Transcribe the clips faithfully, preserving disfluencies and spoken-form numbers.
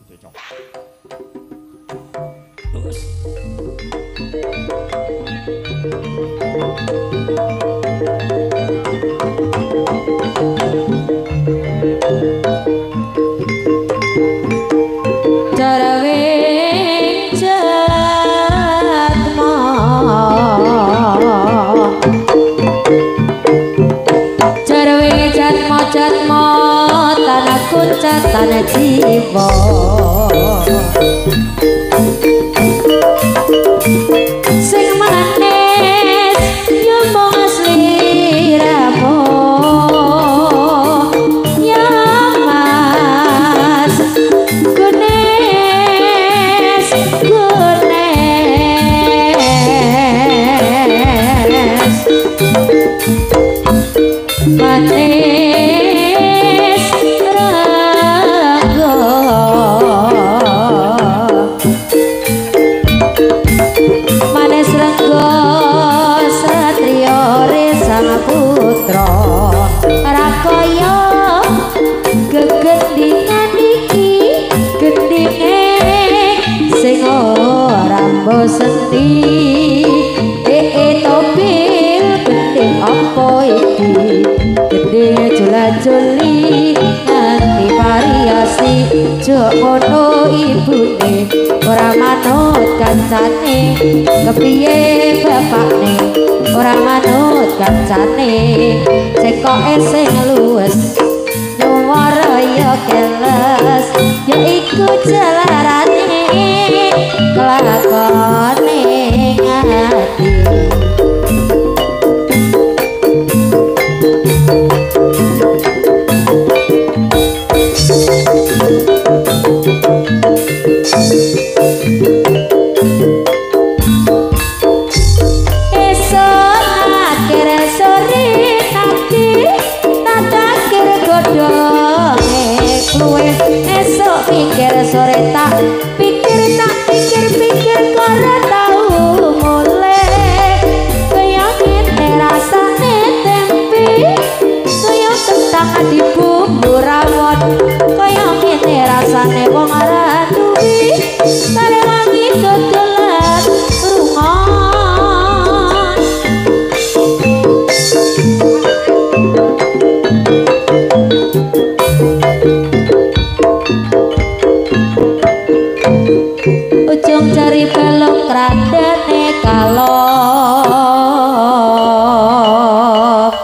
Cocok. Terus. Tanah jiwa sing manis yo mung sliramu ya mas gunes gunes manis manis renggo satrio resang putra rakoyo gegendingan iki gendinge sing ora mboseni ee tobil gending apa iki gendinge jula-juli nganti variasi jok ngono ibune ora manut kancane kepiye bapakne ora manut kancane cekoke sing luwes nyuwara ya keles ya iku jelarane kelakone ngati pikir sore tak pikir tak pikir pikir karo tau mulai kayaknya rasane tempe kaya kentang di bumbu rawon kayaknya rasane wong ora duwi bare wangi dodolan rungon ujung jari belok randane kalong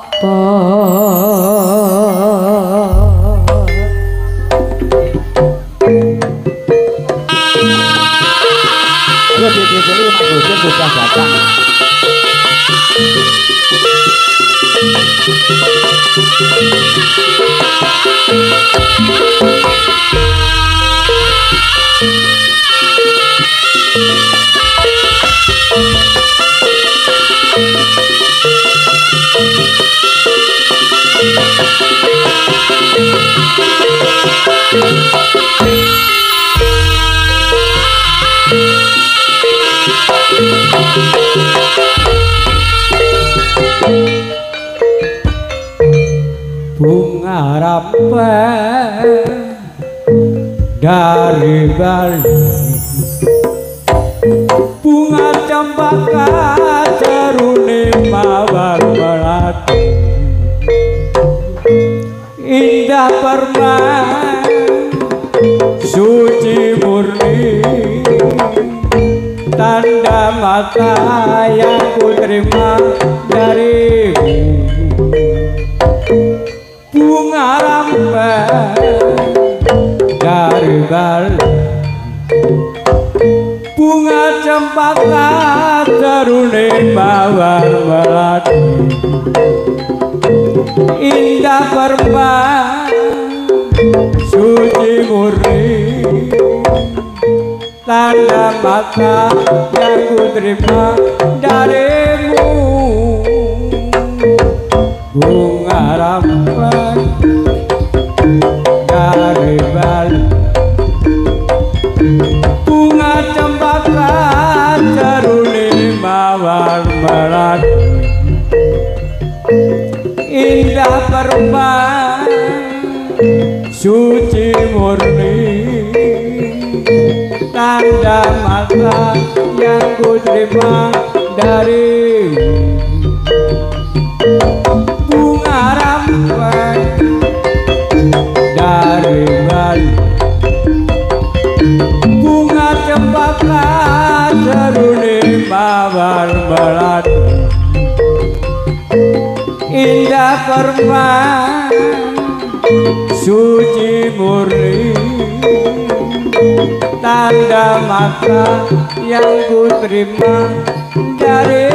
Ayo jadi Mas Bosen sudah datang. Bunga rampai dari Bali, bunga cempaka jarune mawar melati, indah permai suci murni, tanda mata yang ku terima darimu. Bunga rampai dari Bali, bunga cempaka jarune mawar melati, indah permai suci murni, tanda mata yang ku terima darimu. Bunga rampai dari Bali, bunga cempaka jarune mawar melati, indah permai suci murni, tanda mata yang ku terima dari bunga rampai dari Bali, bunga cempaka seruni mawar melati, indah permai suci murni, tanda mata yang ku terima dari